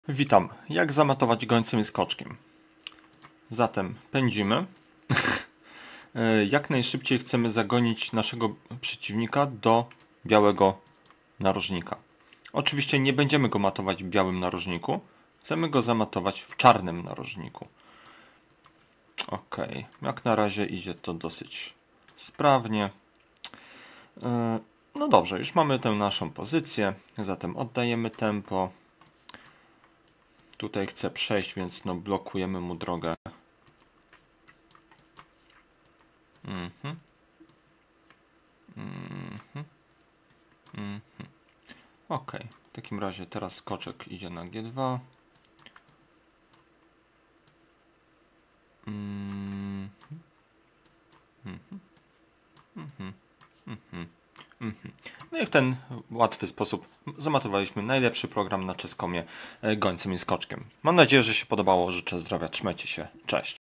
Witam. Jak zamatować gońcem i skoczkiem? Zatem pędzimy. Jak najszybciej chcemy zagonić naszego przeciwnika do białego narożnika. Oczywiście nie będziemy go matować w białym narożniku. Chcemy go zamatować w czarnym narożniku. Ok. Jak na razie idzie to dosyć sprawnie. No dobrze, już mamy tę naszą pozycję. Zatem oddajemy tempo. Tutaj chce przejść, więc no blokujemy mu drogę. Ok, w takim razie teraz skoczek idzie na G2. No i w ten łatwy sposób zamatowaliśmy najlepszy program na Chess.comie gońcem i skoczkiem. Mam nadzieję, że się podobało. Życzę zdrowia, trzymajcie się, cześć.